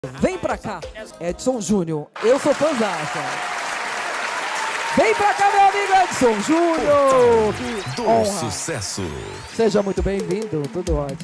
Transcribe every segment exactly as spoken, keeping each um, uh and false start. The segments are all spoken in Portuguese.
Vem pra cá, Edson Júnior. Eu sou fãzaça. Vem pra cá, meu amigo Edson Júnior. Que honra. Sucesso. Seja muito bem-vindo. Tudo ótimo.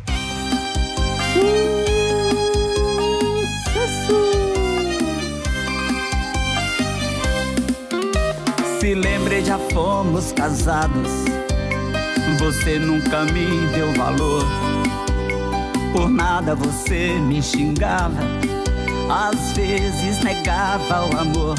Sucesso. Se lembre, já fomos casados. Você nunca me deu valor. Por nada você me xingava, às vezes negava o amor.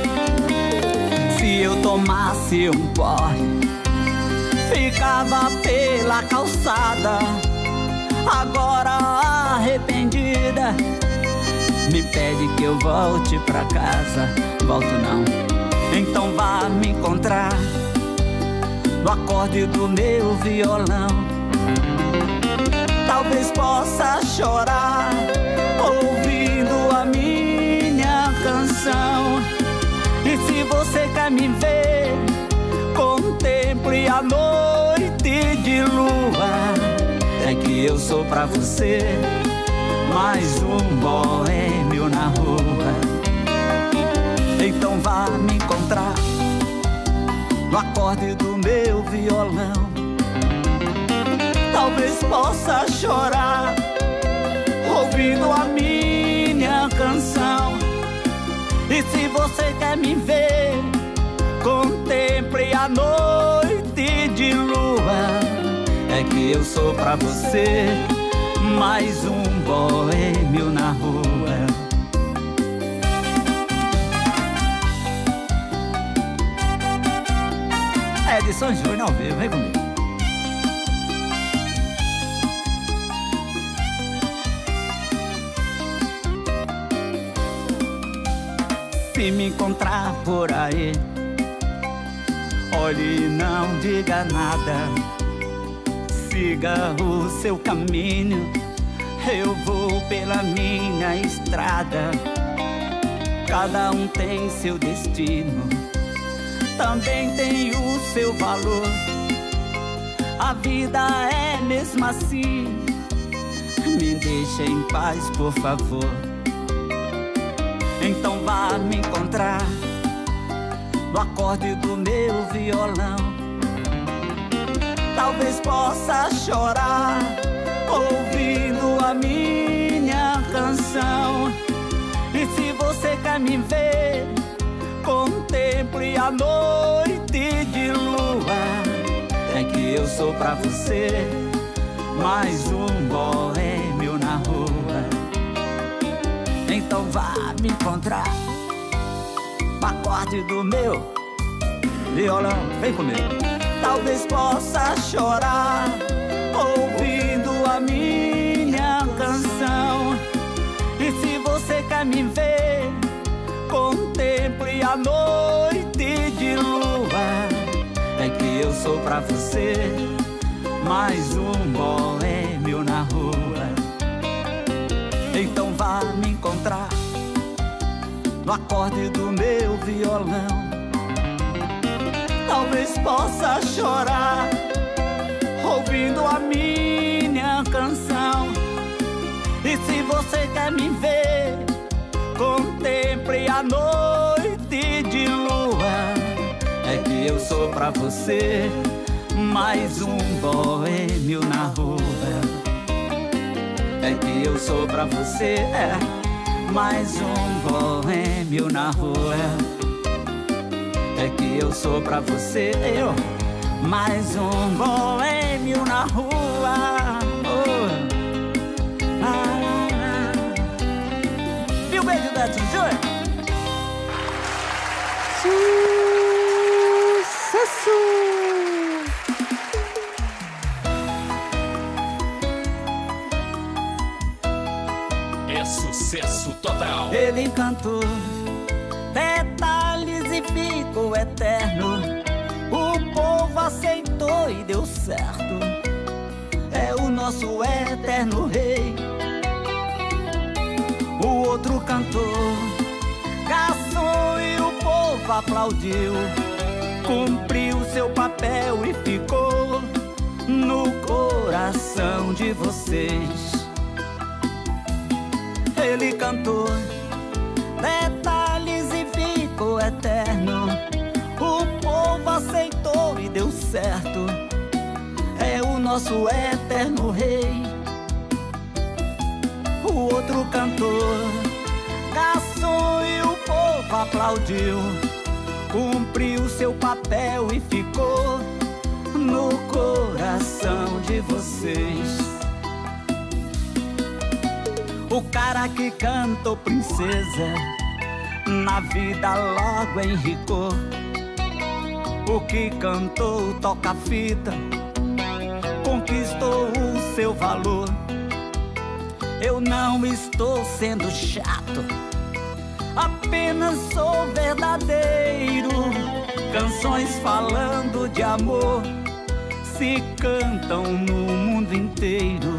Se eu tomasse um porre, ficava pela calçada. Agora arrependida, me pede que eu volte pra casa. Volto não, então vá me encontrar no acorde do meu violão. Talvez possa chorar ouvindo a minha canção. E se você quer me ver, contemple a noite de lua. É que eu sou pra você mais um boêmio na rua. Então vá me encontrar no acorde do meu violão. Talvez possa chorar ouvindo a minha canção. E se você quer me ver, contemple a noite de lua. É que eu sou pra você mais um boêmio na rua. Edson Júnior ao vivo, vem comigo. Se me encontrar por aí, olhe e não diga nada. Siga o seu caminho, eu vou pela minha estrada. Cada um tem seu destino, também tem o seu valor. A vida é mesmo assim, me deixa em paz, por favor. Então vá me encontrar no acorde do meu violão. Talvez possa chorar ouvindo a minha canção. E se você quer me ver, contemple a noite de lua. É que eu sou pra você mais um boêmio na rua. Então vá me encontrar no acorde do meu violão. Vem comigo. Talvez possa chorar ouvindo a minha canção. E se você quer me ver, contemple a noite de lua. É que eu sou pra você mais um boêmio na rua. Então vá me encontrar no acorde do meu violão. Talvez possa chorar ouvindo a minha canção. E se você quer me ver, contemple a noite de lua. É que eu sou pra você mais um boêmio na rua. É que eu sou pra você é, mais um boêmio na rua. É que eu sou pra você eu, mais um boêmio na rua. Oh. Ah. E o beijo da Edson Júnior? Sucesso. Sucesso total. Ele encantou detalhes e ficou eterno. O povo aceitou e deu certo. É o nosso eterno rei. O outro cantor caçou e o povo aplaudiu. Cumpriu seu papel e ficou no coração de vocês. Ele cantou detalhes e ficou eterno. O povo aceitou e deu certo. É o nosso eterno rei. O outro cantor caçou e o povo aplaudiu. Cumpriu seu papel e ficou no coração de vocês. O cara que cantou princesa, na vida logo enricou. O que cantou toca-fita, conquistou o seu valor. Eu não estou sendo chato, apenas sou verdadeiro. Canções falando de amor se cantam no mundo inteiro.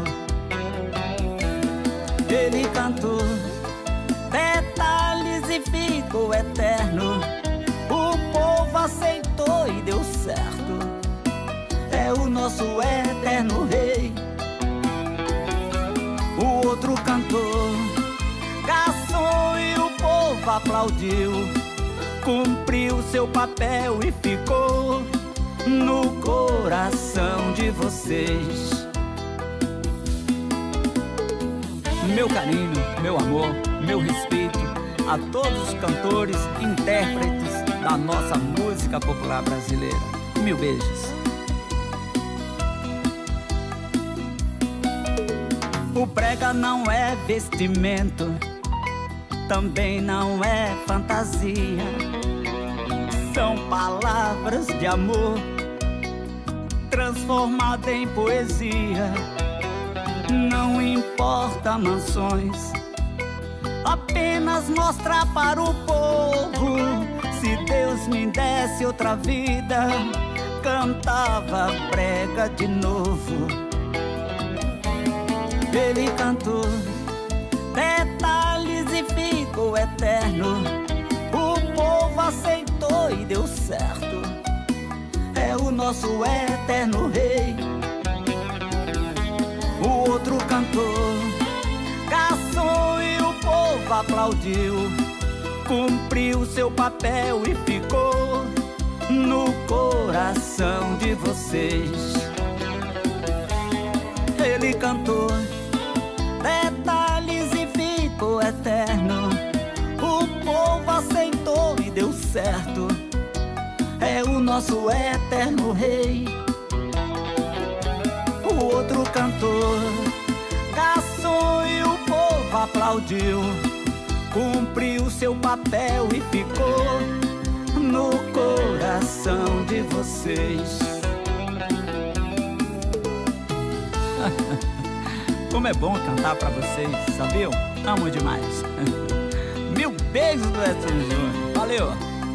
Ele cantou detalhes e ficou eterno. O povo aceitou e deu certo. É o nosso eterno rei. O outro cantou caçou e o povo aplaudiu. Cumpriu seu papel e ficou no coração de vocês. Meu carinho, meu amor, meu respeito a todos os cantores, intérpretes da nossa música popular brasileira. Mil beijos. O brega não é vestimento, também não é fantasia. São palavras de amor transformadas em poesia. Não importa mansões, apenas mostrar para o povo. Se Deus me desse outra vida, cantava brega de novo. Ele cantou detalhes e ficou eterno. O povo aceitou e deu certo. É o nosso eterno rei. O outro cantou caçou e o povo aplaudiu. Cumpriu seu papel e ficou no coração de vocês. Ele cantou detalhes e ficou eterno. O povo aceitou e deu certo. É o nosso eterno rei. O outro cantor caçou e o povo aplaudiu. Cumpriu seu papel e ficou no coração de vocês. Como é bom cantar pra vocês, sabiam? Amo demais. Mil beijos do Edson Júnior. Valeu!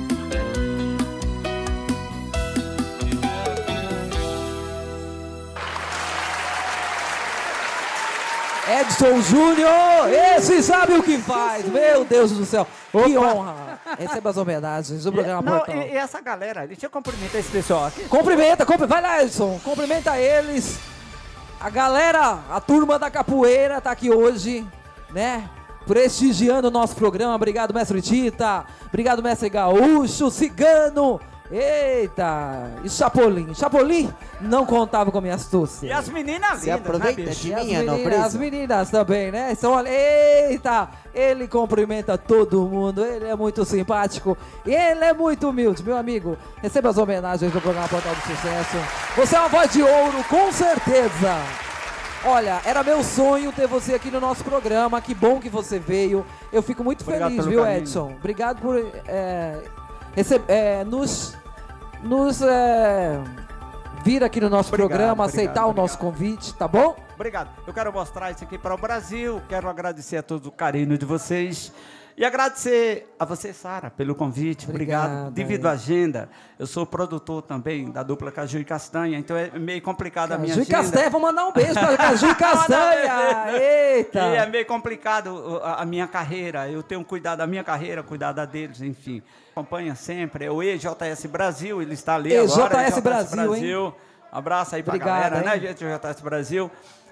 Edson Júnior, esse sabe o que faz. Meu Deus do céu, que honra. Receba as homenagens do programa Não, Portão. e, e essa galera, deixa eu cumprimentar esse pessoal aqui. Cumprimenta, cumprimenta, vai lá, Edson, cumprimenta eles. A galera, a turma da capoeira tá aqui hoje, né? Prestigiando o nosso programa. Obrigado, mestre Tita. Obrigado, mestre Gaúcho, Cigano. Eita, e Chapolin. Chapolin não contava com a minha astúcia. E as meninas Se lindas, aproveita né, bicho? de E as, minha menina, nobreza. as meninas também, né? Então, olha, eita, ele cumprimenta todo mundo, ele é muito simpático e ele é muito humilde, meu amigo. Receba as homenagens do programa Portal do Sucesso. Você é uma voz de ouro, com certeza. Olha, era meu sonho ter você aqui no nosso programa, que bom que você veio. Eu fico muito Obrigado feliz, pelo viu, carinho. Edson? Obrigado por é, rece- é, nos, nos é, vir aqui no nosso Obrigado, programa, obrigado, aceitar o nosso obrigado. convite, tá bom? Obrigado. Eu quero mostrar isso aqui para o Brasil. Quero agradecer a todo o carinho de vocês. E agradecer a você, Sara, pelo convite. Obrigado. Obrigada, Devido é. à agenda, eu sou produtor também da dupla Caju e Castanha, então é meio complicado a minha Caju e agenda. Castanha, vou mandar um beijo para Caju e Castanha. Eita! E é meio complicado a, a minha carreira. Eu tenho cuidado da minha carreira, cuidar da deles, enfim. Acompanha sempre. É o E J S Brasil, ele está ali E J S agora. Brasil, hein? Um abraço aí pra Obrigado, galera, hein? né, gente? E J S Brasil.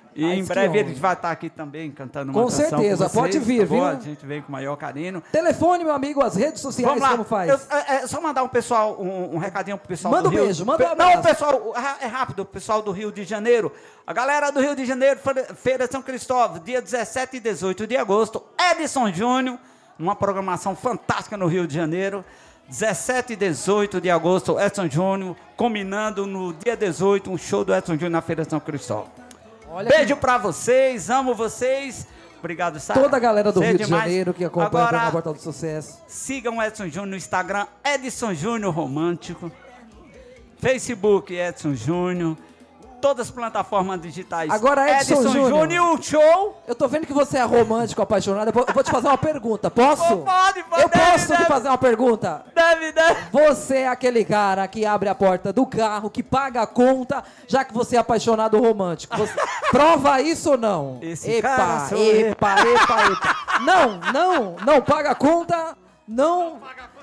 E Ai, em que breve honra. ele vai estar aqui também cantando uma Com canção certeza, com vocês, pode vir, tá bom? viu? A gente vem com o maior carinho. Telefone, meu amigo, as redes sociais, Vamos lá. como faz? Eu, é, é, só mandar um pessoal, um, um recadinho pro pessoal Manda do um Rio. beijo, manda um Não, abraço. pessoal, é rápido, o pessoal do Rio de Janeiro. A galera do Rio de Janeiro, Feira São Cristóvão, dia dezessete e dezoito de agosto, Edson Júnior, uma programação fantástica no Rio de Janeiro. dezessete e dezoito de agosto, Edson Júnior, combinando no dia dezoito um show do Edson Júnior na Feira São Cristóvão. Olha Beijo que... pra vocês, amo vocês. Obrigado, Sara. Toda a galera do Você é Rio de demais. Janeiro que acompanha Agora, a Portal do Sucesso. sigam o Edson Júnior no Instagram, Edson Júnior Romântico. Facebook, Edson Júnior. Todas as plataformas digitais. Agora, Edson Júnior. e o show. Eu tô vendo que você é romântico, apaixonado. Eu vou, eu vou te fazer uma pergunta, posso? Pode, pode. Eu deve, posso deve, te fazer uma pergunta? Deve, deve. Você é aquele cara que abre a porta do carro, que paga a conta, já que você é apaixonado romântico. Você... Prova isso ou não? Esse epa, cara sou eu. epa, epa, epa. Não, não, não paga a conta, não.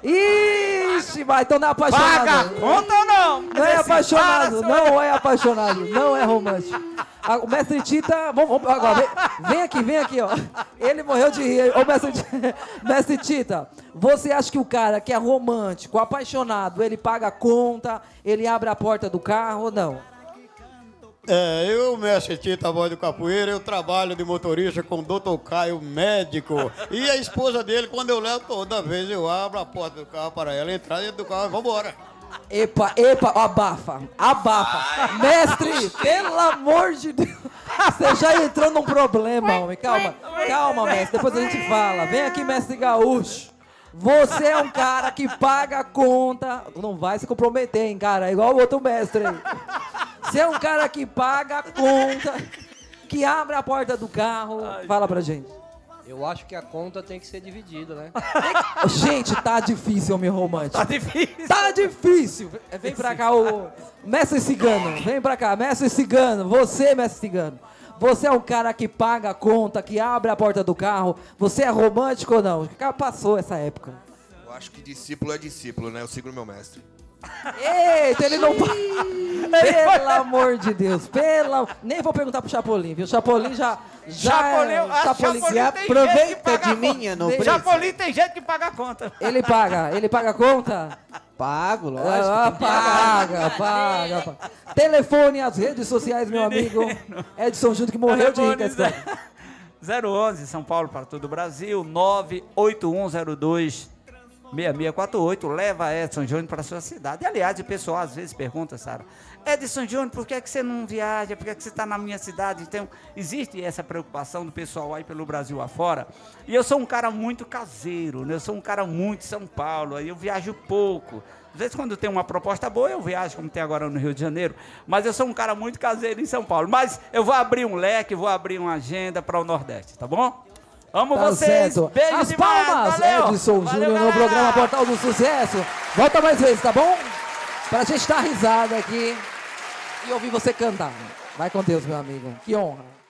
Ixi, vai, então não é apaixonado. Paga conta ou não? Não é Esse apaixonado, cara sou eu. não é apaixonado, não é romântico. Ah, o mestre Tita, vamos, vamos agora, vem, vem aqui, vem aqui, ó. Ele morreu de rir. Ô, mestre, mestre Tita, você acha que o cara que é romântico, apaixonado, ele paga a conta, ele abre a porta do carro ou não? É, eu, mestre Tita, voz do capoeira, eu trabalho de motorista com o doutor Caio, médico. E a esposa dele, quando eu levo, toda vez eu abro a porta do carro para ela entrar dentro do carro e vambora. Epa, epa, abafa, abafa. Mestre, pelo amor de Deus, você já entrou num problema, homem. Calma, calma, mestre, depois a gente fala. Vem aqui, mestre Gaúcho. Você é um cara que paga a conta. Não vai se comprometer, hein, cara. É igual o outro mestre aí. Você é um cara que paga a conta, que abre a porta do carro. Fala pra gente. Eu acho que a conta tem que ser dividida, né? Gente, tá difícil, homem romântico. Tá difícil. Tá difícil. Vem pra cá o mestre Cigano. Vem pra cá, mestre Cigano. Você, mestre Cigano. Você é um cara que paga a conta, que abre a porta do carro. Você é romântico ou não? Já passou essa época. Eu acho que discípulo é discípulo, né? Eu sigo o meu mestre. Eita, ele não... Pelo amor de Deus, pela... Nem vou perguntar pro Chapolin, viu? Chapolin já... já Chapolin, é... a Chapolin... Chapolin se tem aproveita gente que paga de a mim, conta. nobreza. Chapolin tem gente que paga a conta. Ele paga, ele paga a conta? Pago, lógico. Ah, paga, paga, paga. Telefone, as redes sociais, meu amigo. Edson Júnior, que morreu de rir com essa história. zero onze, São Paulo para todo o Brasil, nove oito um zero dois seis seis quatro oito, leva Edson Júnior para sua cidade. E, aliás, o pessoal às vezes pergunta, Sara, Edson Júnior, por que, é que você não viaja? Por que, é que você está na minha cidade? Então, existe essa preocupação do pessoal aí pelo Brasil afora. E eu sou um cara muito caseiro, né? Eu sou um cara muito São Paulo, aí eu viajo pouco. Às vezes, quando tem uma proposta boa, eu viajo, como tem agora no Rio de Janeiro. Mas eu sou um cara muito caseiro em São Paulo. Mas eu vou abrir um leque, vou abrir uma agenda para o Nordeste, tá bom? Amo Tá vocês. certo. Beijo As demais. palmas, Valeu. Edson Valeu, Júnior no galera. programa Portal do Sucesso. Volta mais vezes, tá bom? Pra gente dar risada aqui e ouvir você cantar. Vai com Deus, meu amigo. Que honra.